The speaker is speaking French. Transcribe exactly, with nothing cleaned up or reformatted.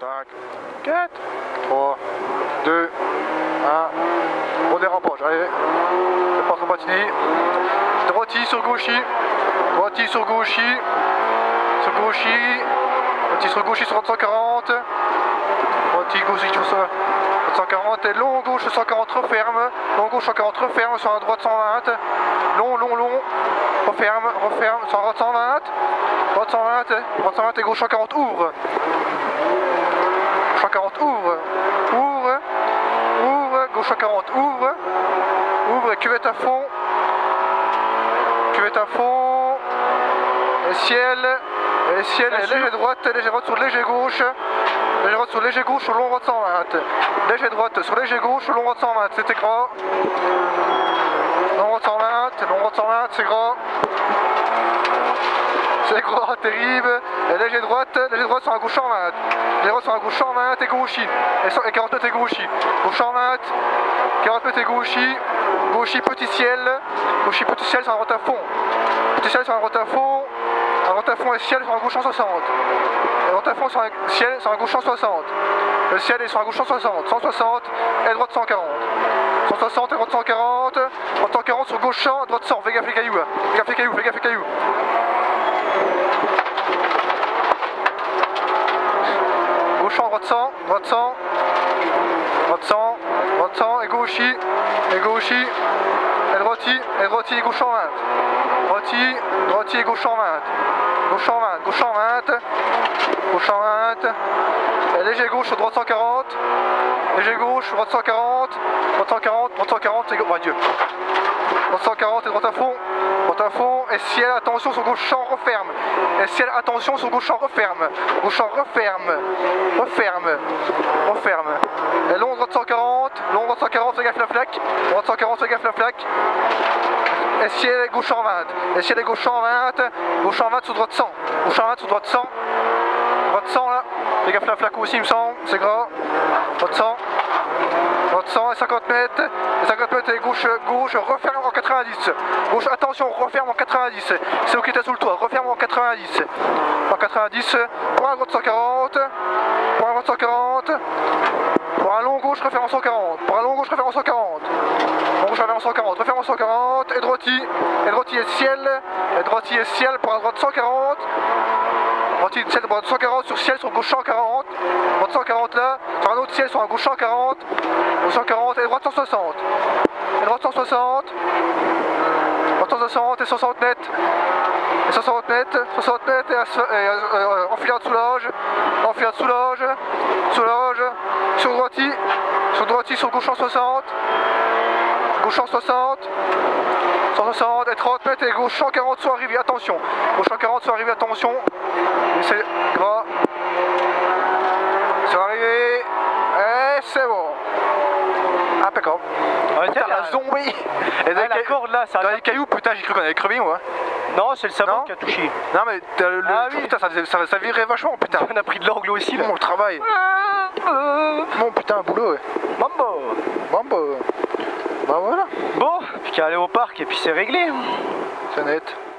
cinq, quatre, trois, deux, un. Au dérapage, allez. C'est pas trop patiner. Droiti sur gauchi. Droiti sur gauchi. Sur gauchi. Droiti sur gauchi sur cent quarante. Droiti gauchi sur ça. cent quarante et long gauche cent quarante referme. Long gauche cent quarante referme sur la droite cent vingt. Long, long, long. Referme, referme sur la droite cent vingt. Droite cent vingt. Droite cent vingt et gauche cent quarante ouvre. cent quarante ouvre. Ouvre. Ouvre. Gauche cent quarante ouvre. Ouvre. Cuvette à fond. Cuvette à fond. Et ciel. Et ciel. Et léger droite. Léger droite sur léger gauche. Léger droite sur léger gauche sur long droite cent vingt. Léger droite sur léger gauche sur long droite cent vingt. C'était gras. Long droite cent vingt. Long droite cent vingt. C'est gras. C'est gras. Terrible. Et léger droite. Léger droite sur la gauche cent vingt. Léger droite sur la gauche cent vingt et gauchi. Et, et quarante mètres et gauchi. Gauche cent vingt. quarante mètres et gauchi. Gauchi petit ciel. Gauchi petit ciel sur la droite à fond. Petit ciel sur la droite à fond. La droite à fond et ciel sur la gauche cent soixante. La droite à fond sur la ciel sur la gauche cent soixante. Le ciel est sur la gauche cent soixante. cent soixante et droite cent quarante. cent soixante et droite cent quarante. Droite cent quarante sur gauche cent, droite cent. Fais gaffe les cailloux. Fais gaffe les cailloux. Fais gaffe les cailloux. Gauche cent, droite cent. Droite cent. Droite cent. Droite cent et gauchi. Et gauchi. Et droiti. Et droiti et gauche cent vingt. Droiti. Droiti et gauche cent vingt. Gauche cent vingt. Gauche cent vingt. Gauche cent vingt. Et léger gauche sur droite cent quarante. Léger gauche, droite cent quarante. Droite cent quarante. Droite cent quarante et gauche. Oh Dieu. Droite cent quarante et droite à fond. Droite à fond. Et ciel, attention sur gauche champ, referme. Et ciel, attention sur gauche champ, referme. Gauche champ, referme. Referme. Referme. Et long, droite cent quarante. Long, droite cent quarante, fais gaffe la flaque. Droite cent quarante, fais gaffe la flaque. Et ciel, gauche cent vingt. Et ciel, gauche cent vingt. Gauche cent vingt sur droite cent. Gauche cent vingt sur droite cent. Droite cent là. Fais gaffe la flaque aussi, il me semble. C'est gras. Droite cent. Droite cent et cinquante mètres. Et cinquante mètres et gauche, gauche, referme en quatre-vingt-dix. Gauche, attention, referme en quatre-vingt-dix. C'est ok, t'es sous le toit. Referme en quatre-vingt-dix. En quatre-vingt-dix. Pour un droite cent quarante. Pour un droite cent quarante. Pour un long gauche, referme en cent quarante. Pour un long gauche, referme en cent quarante. Long gauche, referme en cent quarante. Referme en cent quarante. Et droiti. Et droiti et ciel. Et droiti et ciel pour un droite cent quarante. Droiti, ciel, droite cent quarante sur ciel, sur gauche cent quarante. Droite cent quarante là. Sur un autre ciel, sur un gauche cent quarante. Gauche cent quarante et droite cent soixante. Et droite cent soixante. Droite cent soixante et soixante mètres. Et soixante mètres. soixante mètres et, et euh, euh, enfilade sous loge. Enfilade sous loge. Sous loge. Sur droiti. Sur droiti, sur gauche cent soixante. Gauche cent soixante. cent soixante et trente mètres et gauche cent quarante sont arrivés, attention. Gauche cent quarante sont arrivés, attention. Et c'est gras. Ils sont arrivés. Et c'est bon. Impeccable. Ah, putain, la zombie. Et ah, la corde là, ça dans les cailloux, putain, j'ai cru qu'on avait crevé moi. Non, c'est le savon non qui a touché. Non mais le, ah, le, oui. putain, ça, ça, ça virait vachement, putain. On a pris de l'angle aussi là. Mon travail. Mon putain, boulot. Ouais. Mambo. Mambo. Bah voilà. Bon, puis qu'à aller au parc et puis c'est réglé. C'est net.